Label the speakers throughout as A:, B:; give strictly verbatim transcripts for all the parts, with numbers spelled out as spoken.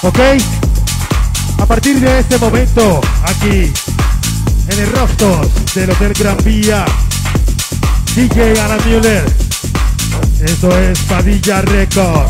A: ¿Ok? A partir de este momento, aquí, en el Rostos del Hotel Gran Vía, D J Alan Müller. Esto es Padilla Records.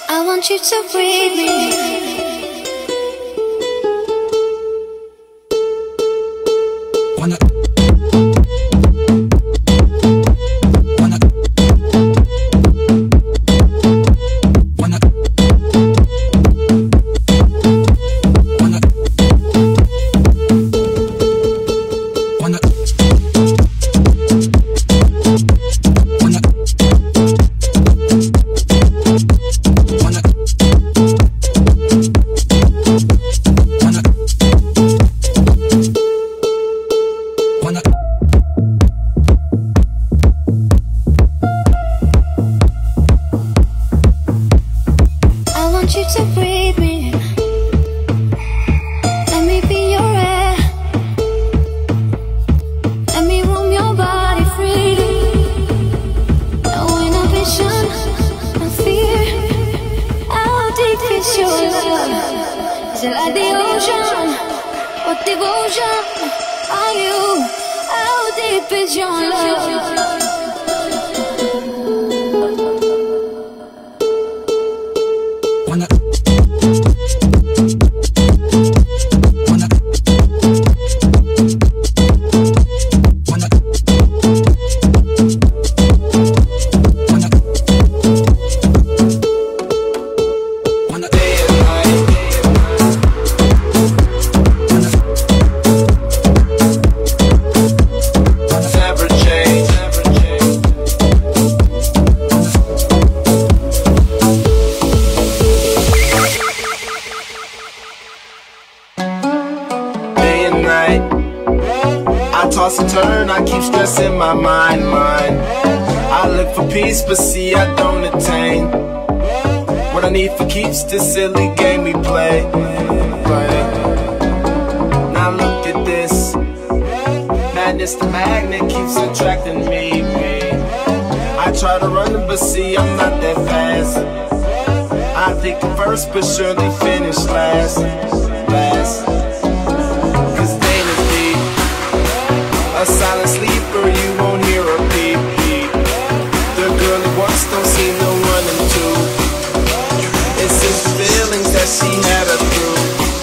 B: I want you to breathe me.
C: But see, I don't attain what I need for keeps this silly game we play. play. Now look at this madness, the magnet keeps attracting me, me. I try to run it, but see, I'm not that fast. I think I'm first, but surely finish last. Last. Cause Dana's deep, a silent sleeper, you won't hear a peep. Don't see no running to. It's his feelings that she had her through.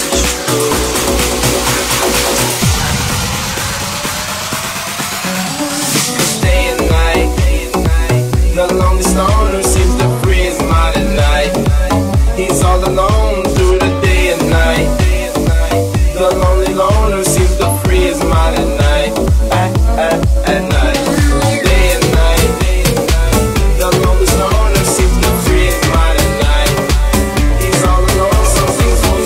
C: Day and night, the lonely loner seems to free his mind at night. He's all alone through the day and night. The lonely loner seems to free his mind at night. At, at, at night. Loner seems to free his mind at night. He's all alone, some things will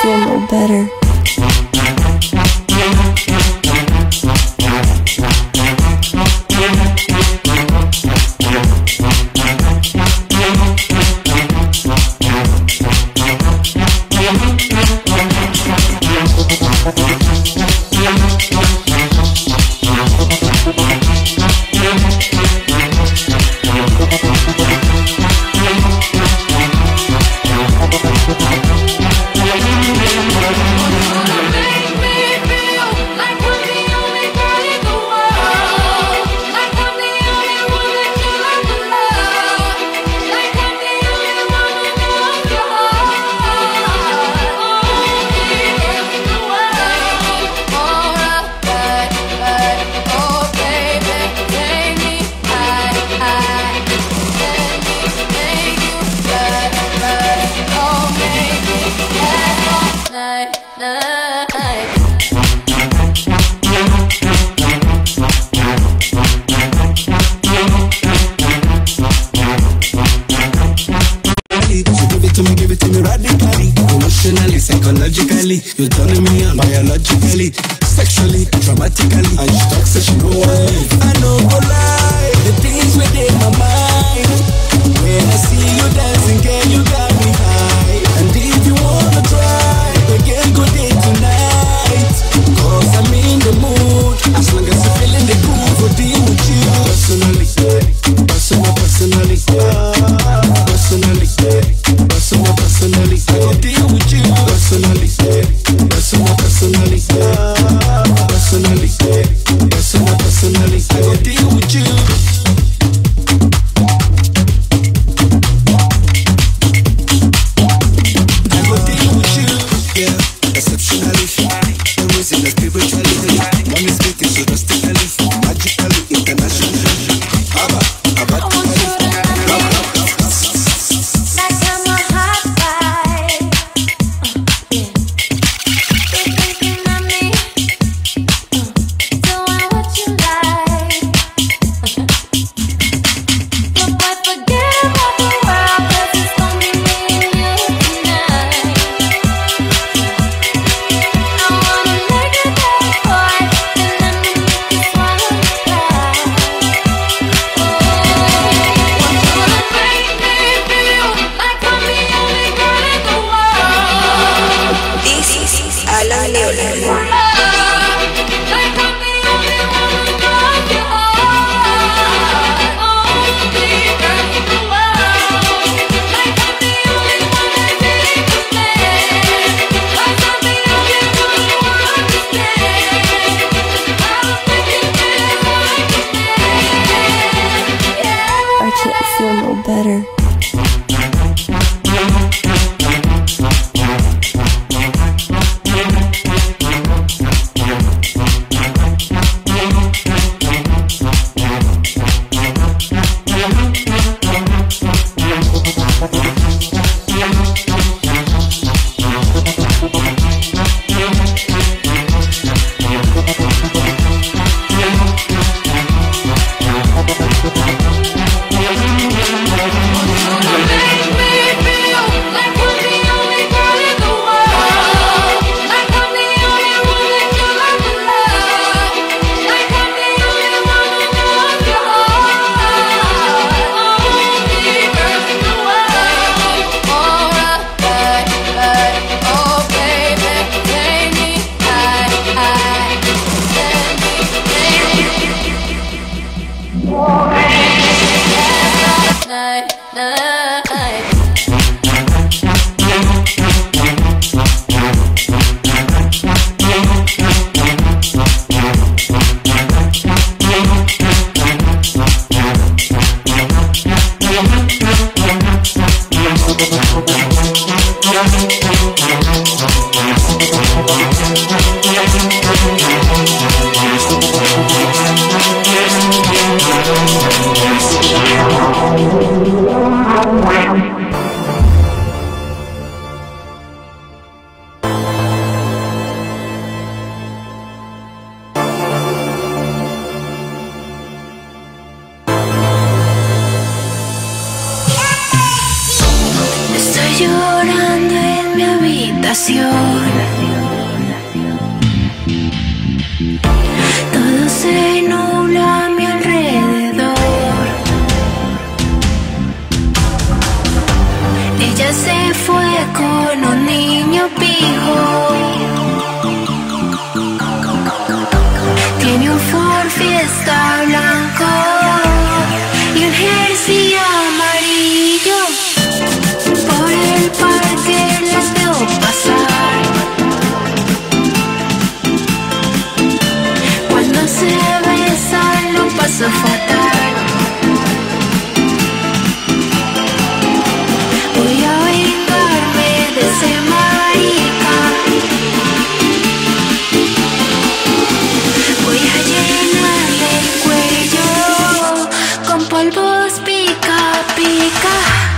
D: feel no better.
E: You're turning me on biologically, sexually, dramatically. And she talks that she know I I know go lie, the things within my mind. When I see you dancing, girl, you got me high. And if you wanna try, again, good day tonight. Cause I'm in the mood, as long as I'm feeling the groove, we'll deal with you. Personally, personal, personally, personally, personal, personally, I will deal with you. Personally, personal, personally, personally, personal, personally, I will deal with you. I will deal with you, yeah, exceptionally, the reason is spiritually, one is speaking so drastically, magically, internationally, Abba, Abba.
D: Better.
B: desolación. Todo se nubla a mi alrededor. Ella se fue con un niño pijo. Tiene un Ford Fiesta blanco y un jersey amarillo. Por el parque las veo pasar. Cuando se besan lo paso fatal. Voy a vengarme de ese marica. Voy a llenarle el cuello con polvos pica pica.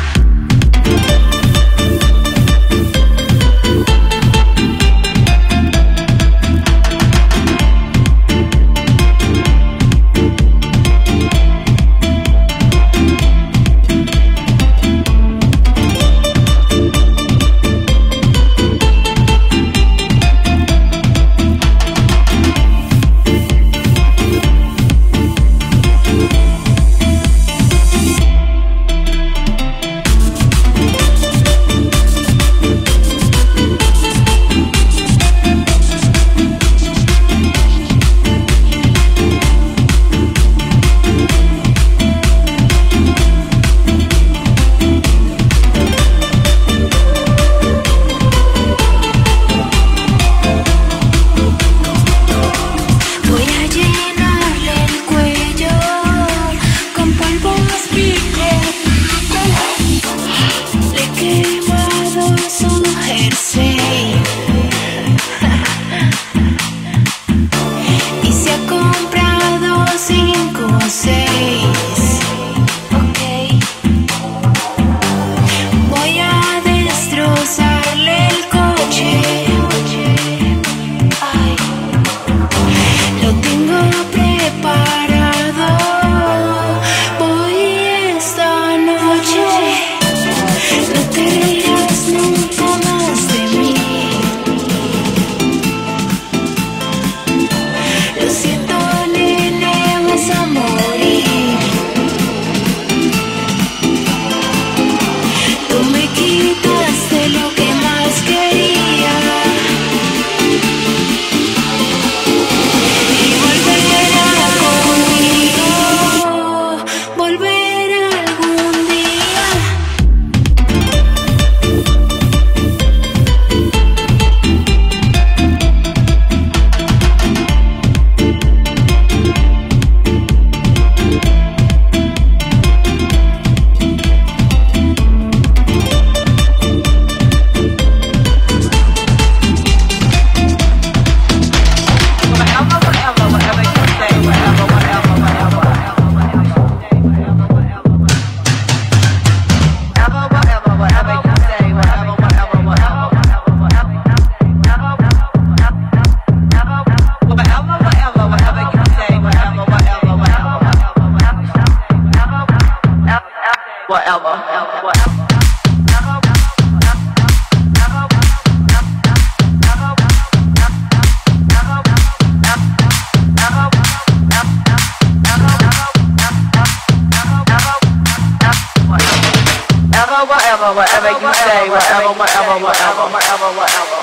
F: Whatever you say, whatever, whatever, whatever, whatever, whatever.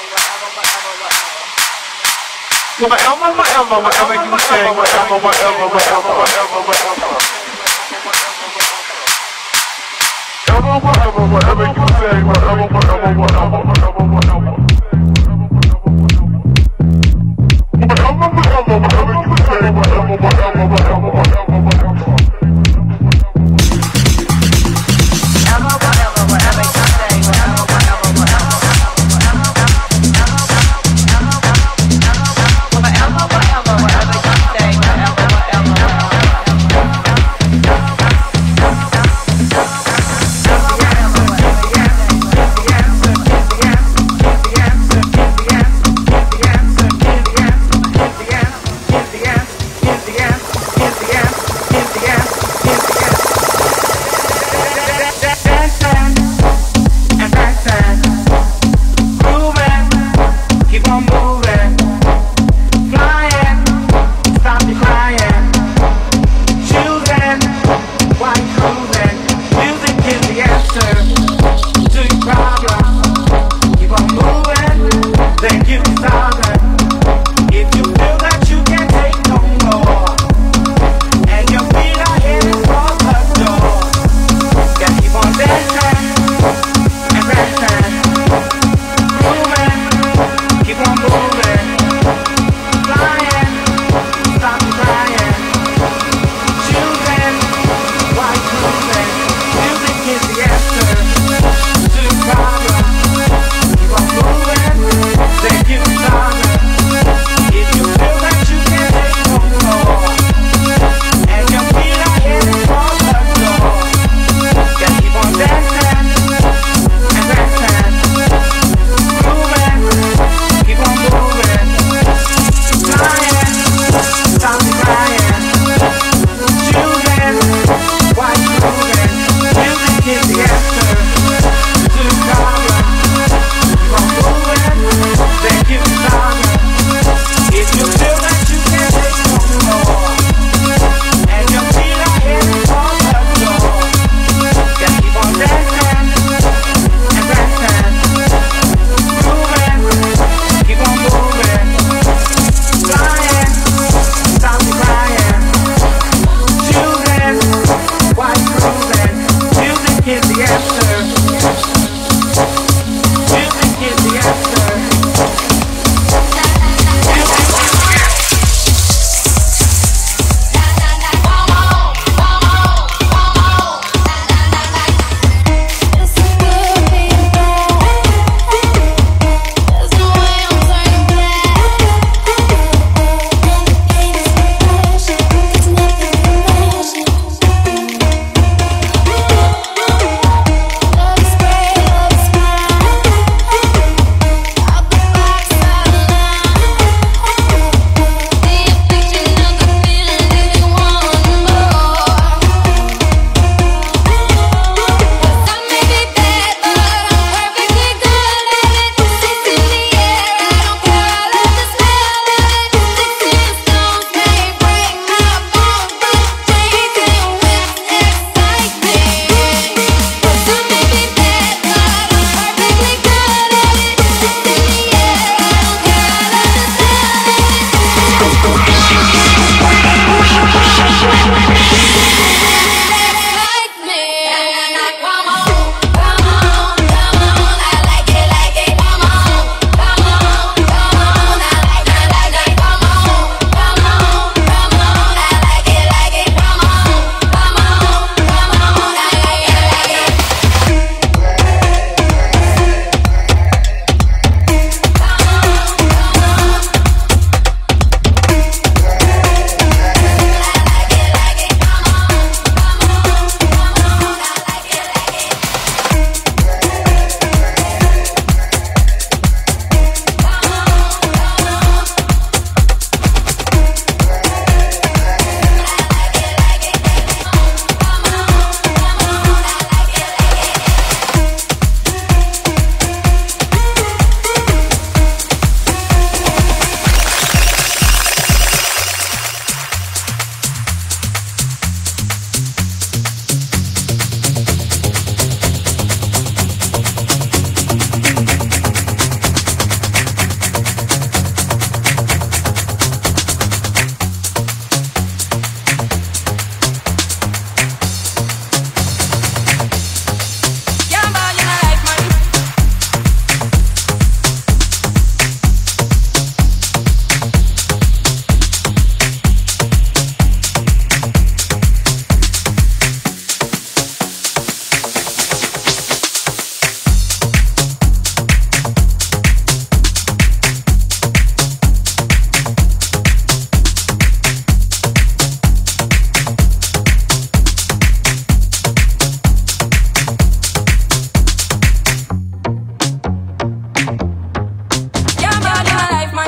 F: Whatever, whatever, whatever you say, whatever, whatever, whatever, whatever, whatever. Whatever, whatever, whatever you say, whatever, whatever, whatever, whatever, whatever. Whatever, whatever, whatever you say, whatever, whatever, whatever, whatever, whatever.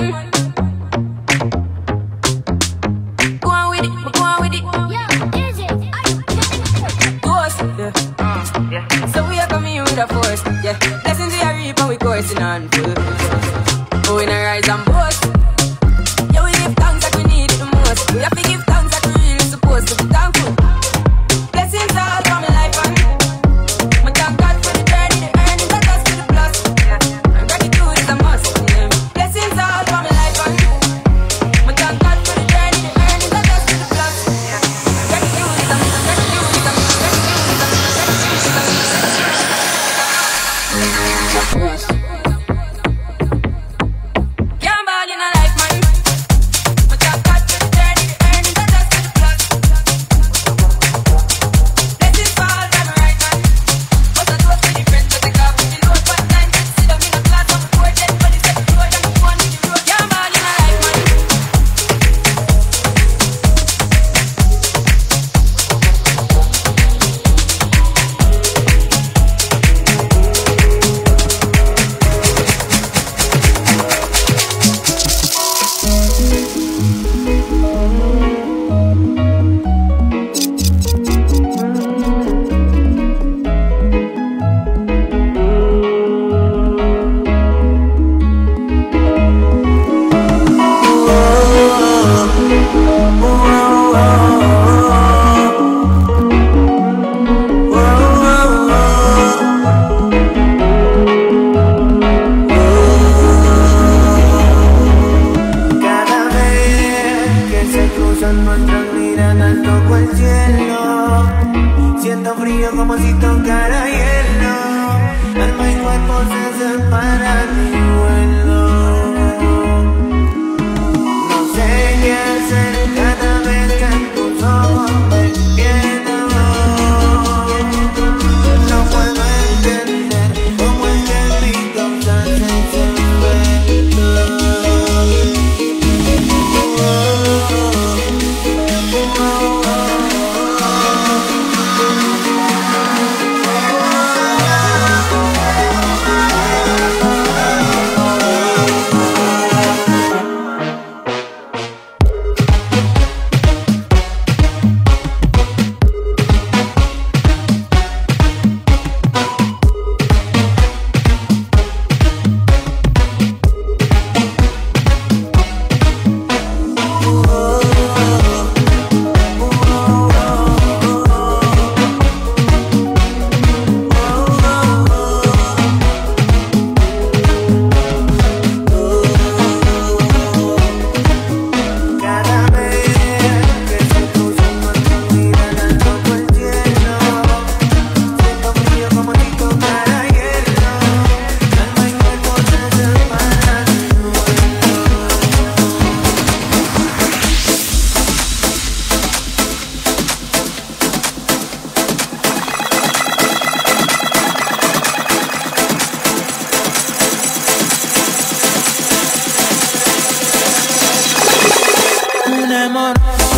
G: one. Go on with it, go on with it. Ghost, yeah. yeah. So we are coming with a force, yeah. Blessings we are reaping, we coursing on full. Oh, we not rise and boast. Yeah, we give thanks that we need it the most. We have to give thanks that we really supposed to be thankful. Blessings all for my life and my thank God for the journey, the earnings that us to the plus. And gratitude is a must. Yeah. Blessings all for my life and my thank God for the journey, the earnings that us to the plus. And gratitude is a must. Gratitude is a must. Gratitude is a must. Can't ball in a life, man. My thank God for the journey, the earnings that us to the plus. Blessings fall from my right hand. But I don't see the friends that they got with the load one time. See them in a class of four, dead body set the road and the one in the road. Can't ball in a life, man.
H: Cada vez que se cruzan nuestras miradas toco el cielo. Siento frío como si tocara hielo. Alma y cuerpo se separan y vuelo. No sé qué hacer cada vez que en tus ojos me pierdo. No puedo entender cómo es que mi cosa se inventa. Cada vez que se cruzan nuestras miradas toco el cielo. Siento frío como si tocara hielo. Alma y cuerpo se separan y un amor.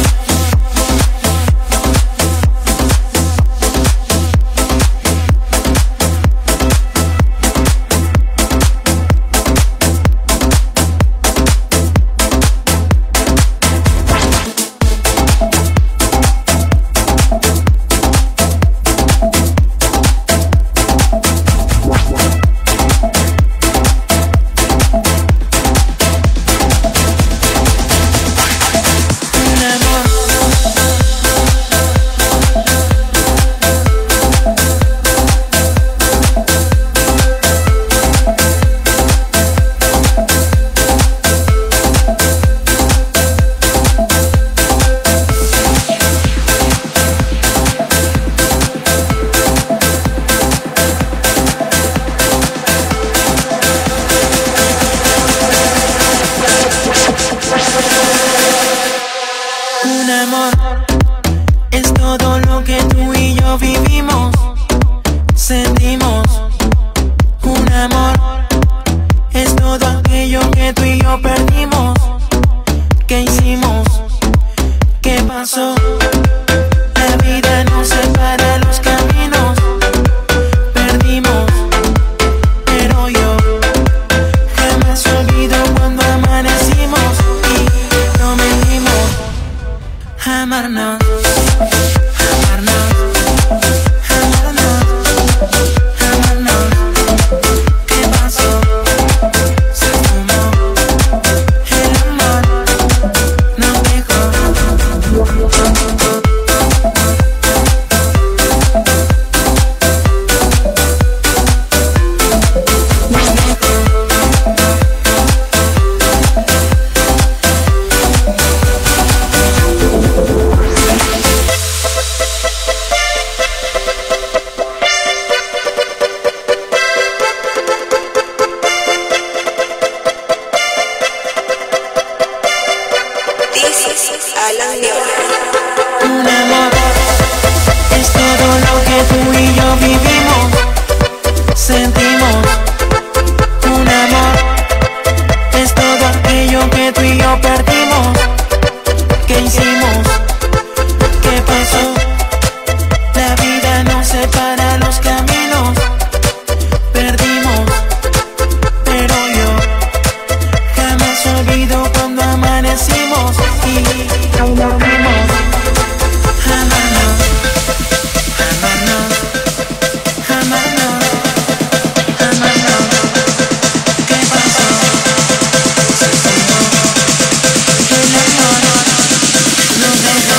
H: Un amor es todo lo que tú y yo vivimos, sentimos. Un amor es todo aquello que tú y yo perdimos. ¿Qué hicimos? ¿Qué pasó? La vida nos separa los caminos. Perdimos, pero yo jamás olvido cuando amanecí. amarnos, amarnos, amarnos, amarnos. ¿Qué pasó? Se fumó el amor, nos dejó. Un amor es todo lo que tú y yo vivimos, sentimos. Un amor es todo aquello que tú y yo perdimos. ¿Qué hicimos? ¿Qué pasó? La vida nos separa los caminos. Perdimos, pero yo jamás olvido cuando amanecimos y nos volvimos. Amarnos, amarnos, amarnos, amarnos. ¿Qué pasó? Se fumó el amor, nos dejó.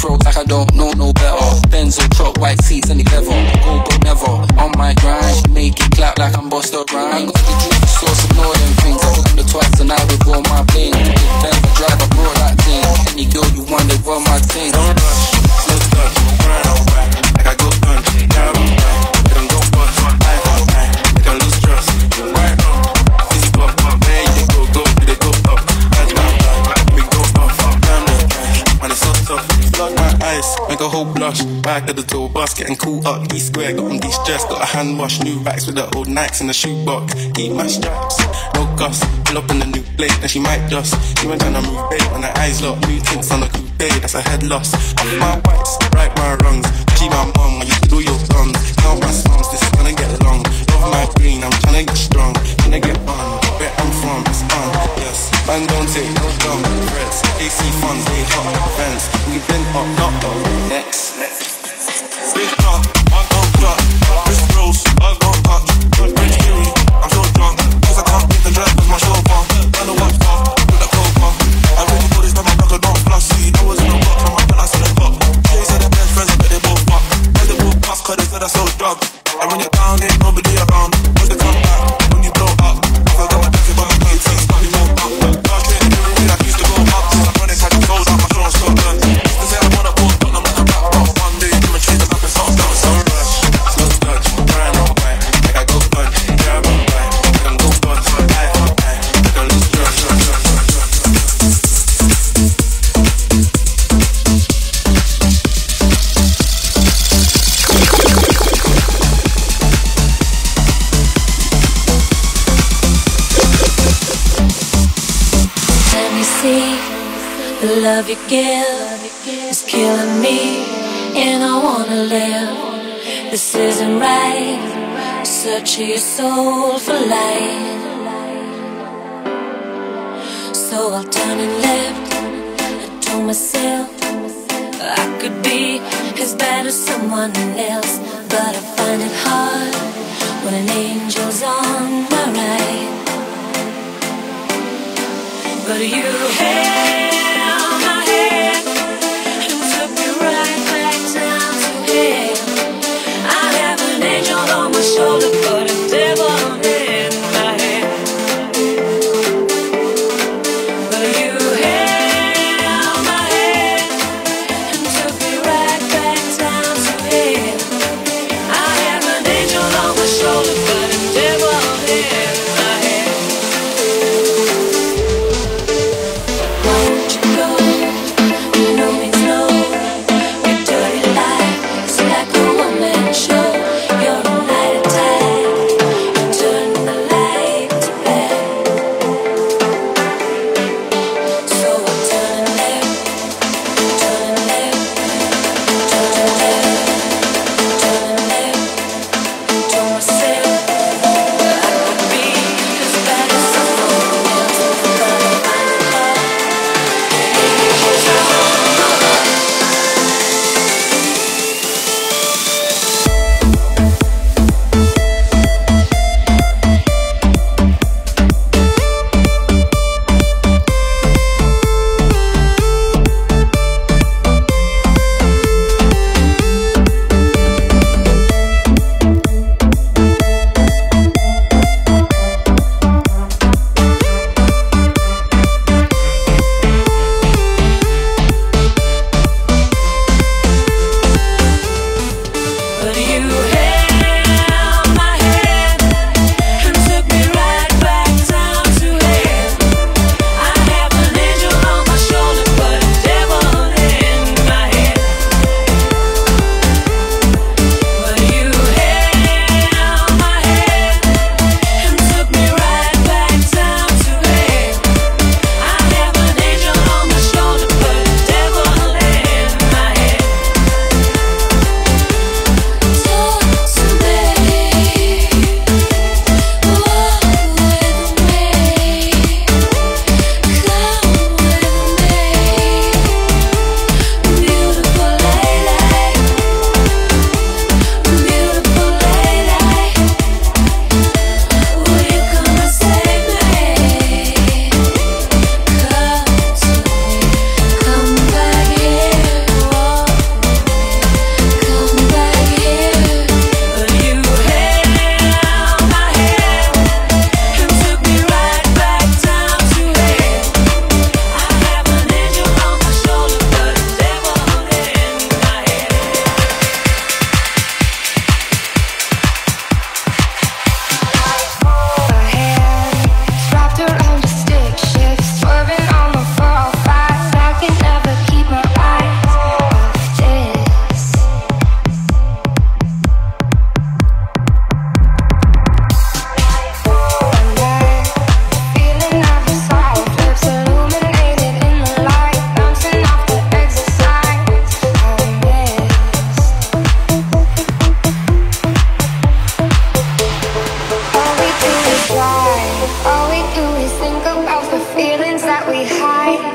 I: throat like I don't know no better. Benz or truck, white seats and the leather. Go but never on my grind. She make it clap like I'm Busta Rhymes. Got the juice, sauce and all them things. I took them twice and I would roll my bling. Benz for drive, I brought that thing. Any girl you want, they run my thing.
E: Don't rush, slow touch, grind on back. Like I go punch, yeah, I'm back. They don't go bust, I go back. They don't lose trust, right on. Easy pop, pop, man, they go, go, they go up. That's my back, we go off. Down the trash, man, it's so tough. Flood my eyes, make a whole blush. Back at the tour bus, getting cool up. D square, got on de-stressed, got a hand wash. New racks with the old Nikes in the shoebox. Keep my straps, no cuss. Pull up in the new plate, and she might just. Even trying to move bait when her eyes lock. New tints on the coupe, that's a head loss. Off my whites, right my wrongs. She my mum, I used to do your thumbs. Count my songs, this is gonna get long. Love my green, I'm trying to get strong. Trying to get on, where I'm from, it's on. Yes, man don't take no dumb threats. A C funds, they hot fence. We've been up, not up. Next, next. Big car, I don't cut. Wrist rolls, I don't touch. Rich Fury, I'm so drunk. Cause I can't beat the drive with my chauffeur. I know what's up, with the coca. I really know this time my blocker don't flush. See, I was in the box, from my palace in the cup. They said they're best friends, I bet they both fuck. As they both pass, cause they said I so drunk. And when you're down, ain't nobody around. Once they come back, when you blow up. I forgot my jacket, but my kids ain't stopping more up. Last year, the way I used to go up. Since I'm running, had to close out my show in Scotland. Used to say I wanna go, but I'm not a rap, but one day, I'm a trade up and start down. So rush, slow touch, grind on white. Like I go punch, yeah, I'm right. I can go bust, eye for eye. I can lose trust.
B: Let me see the love you give is killing me, and I wanna live. This isn't right. Search your soul for light. So I'll turn and left. I told myself I could be as bad as someone else, but I find it hard when an angel's on my right. But you held my hand and took me right back down to hell. I have an angel on my shoulder, but a devil in my head. But you held my hand and took me right back down to hell. I have an angel on my shoulder, but a devil in my head.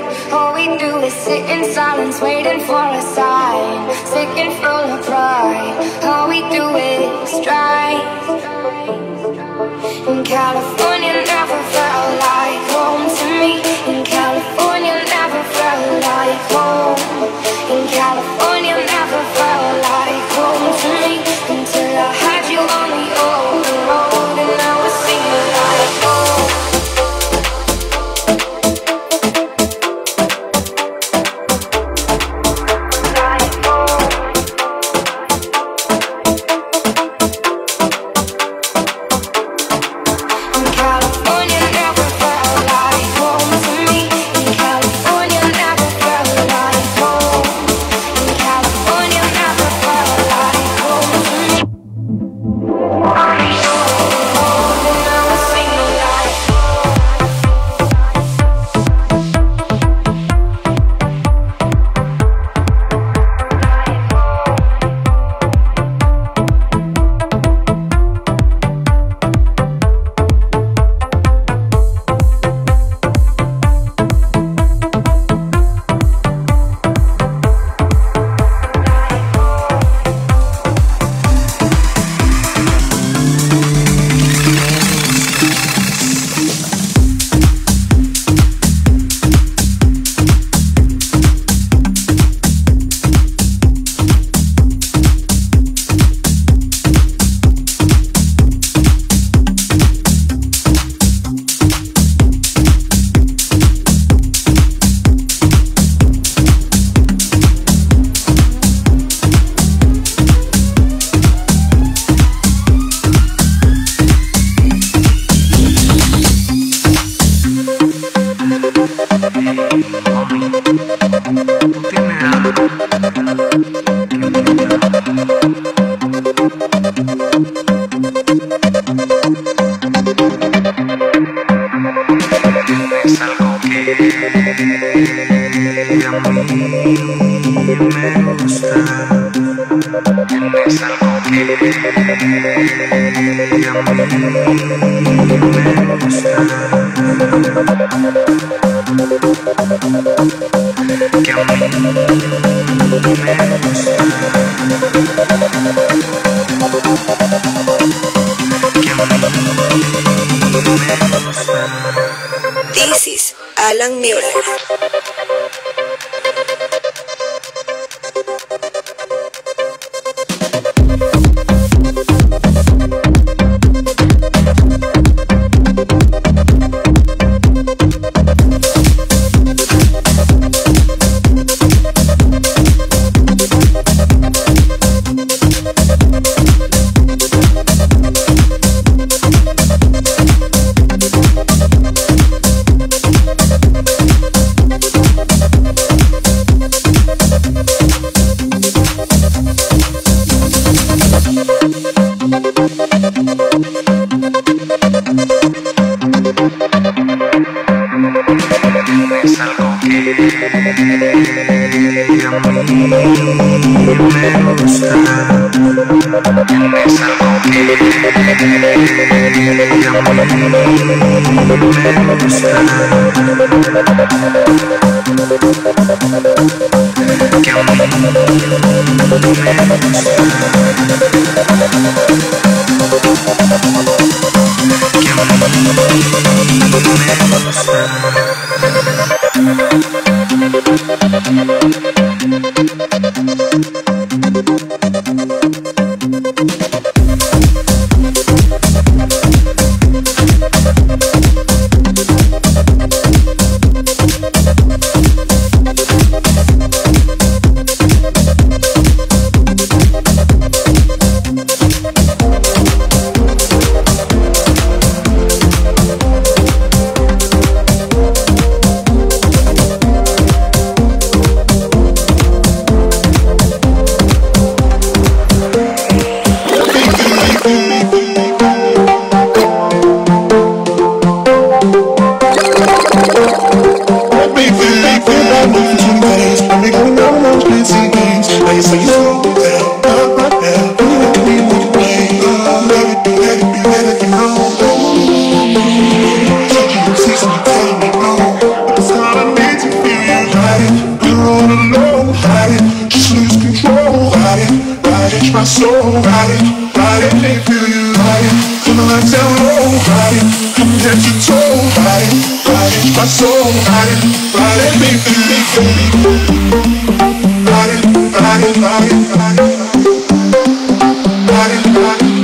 J: All we do is sit in silence, waiting for a sign. Sick and full of pride. All we do is strive. In California, never felt like home to me. In California, never felt like home. In California, never felt like home to me. Until I had you on the open road, and now I see you like home.
K: This is Alan Mueller.
L: See some time, but it's hard to make you feel soul, ride it, ride it, make feel you ride it. Come on, down low, ride it, come head to toe, ride it, ride it, my soul, ride it, ride it, make feel you ride it, ride it, ride it, ride it, ride it, ride it.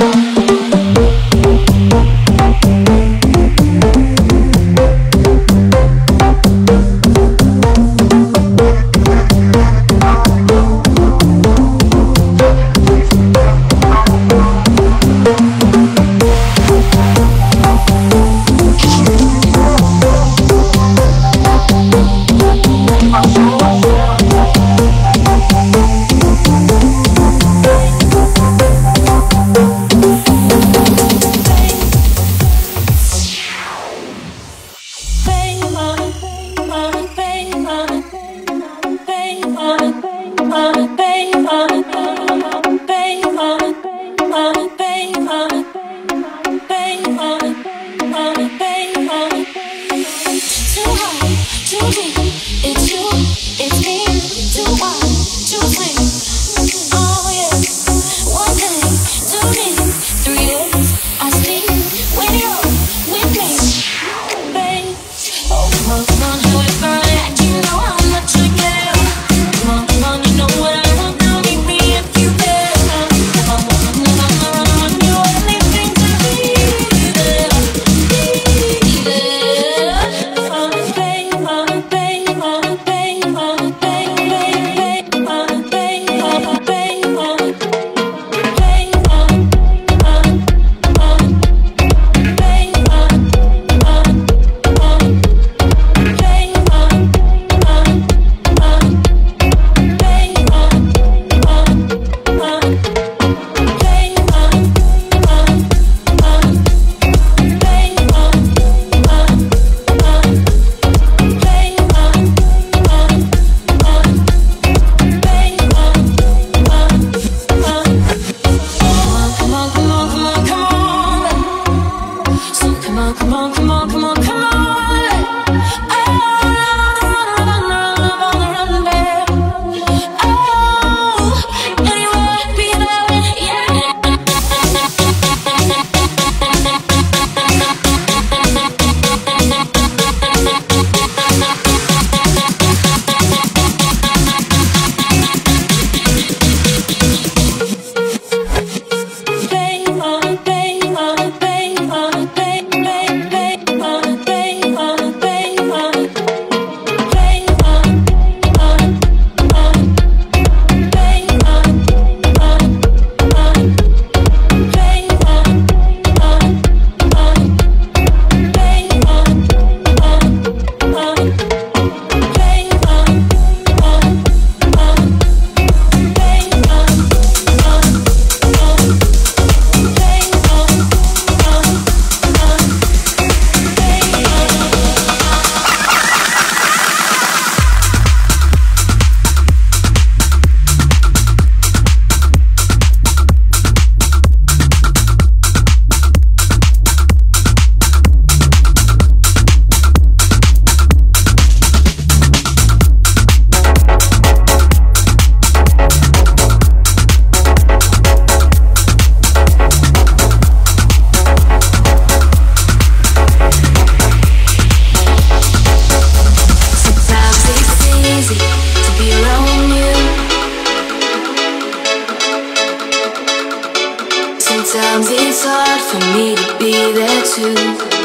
B: Sometimes it's hard for me to be there too.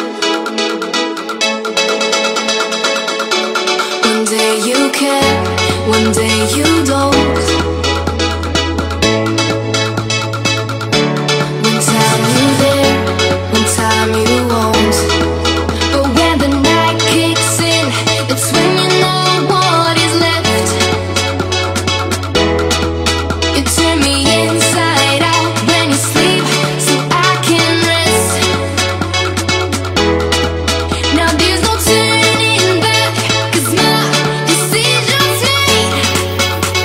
B: One day you care, one day you don't. One time you there, one time you won't. But when the night kicks in, it's when you know what is left. You turn me inside out when you sleep, so I can rest. Now there's no turning back, 'cause my decision's made.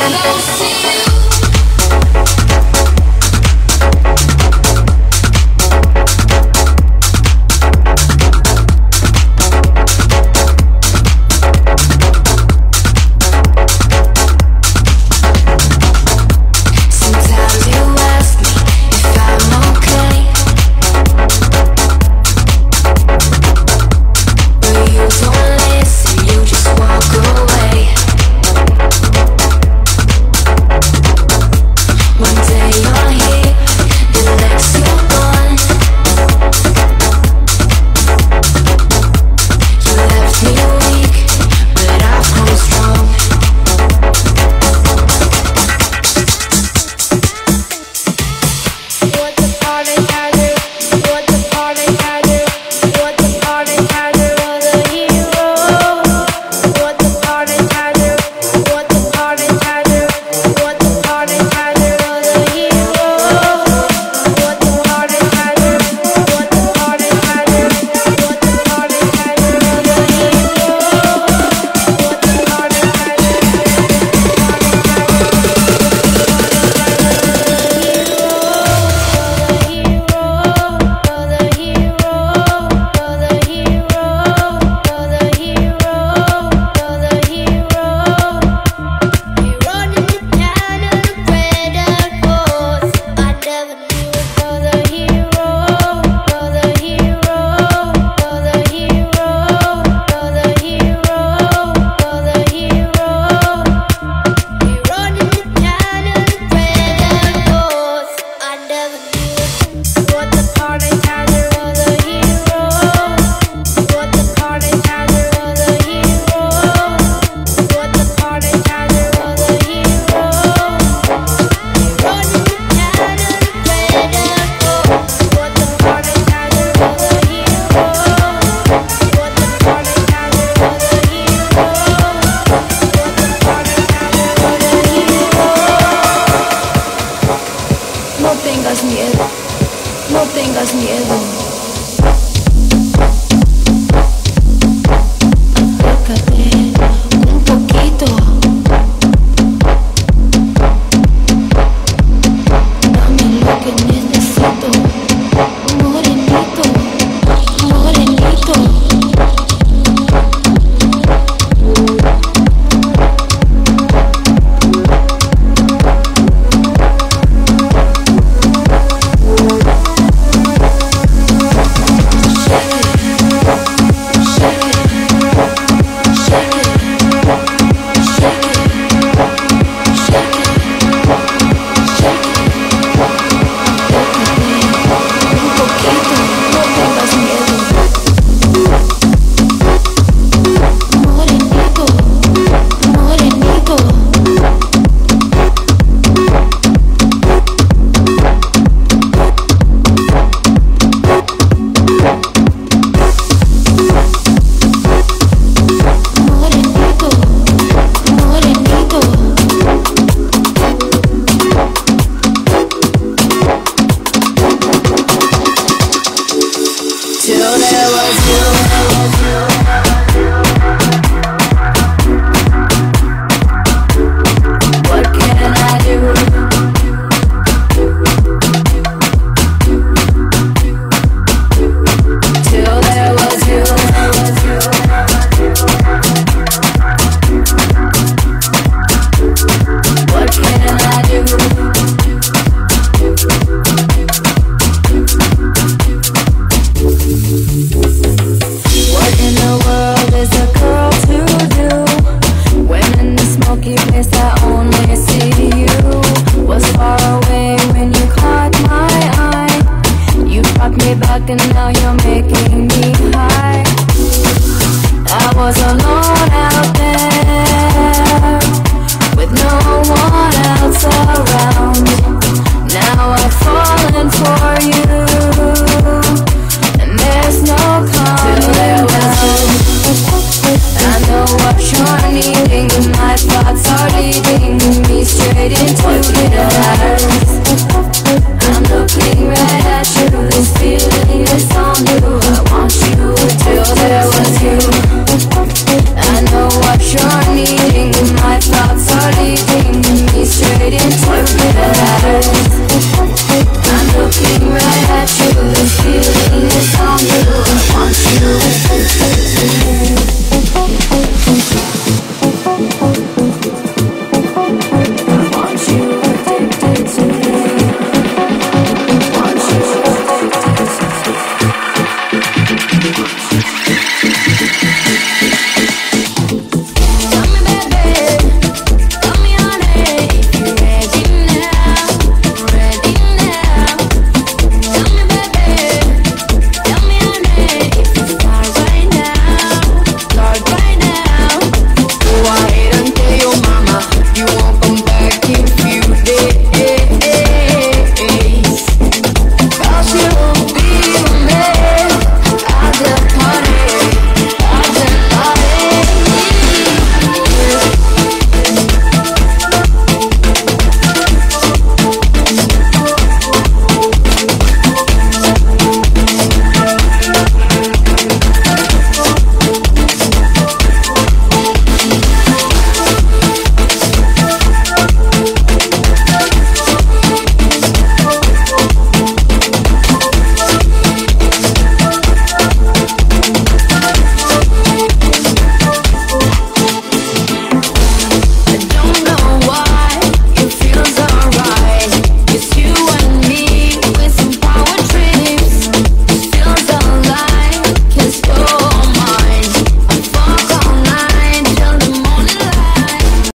J: My thoughts are leading me straight into the night.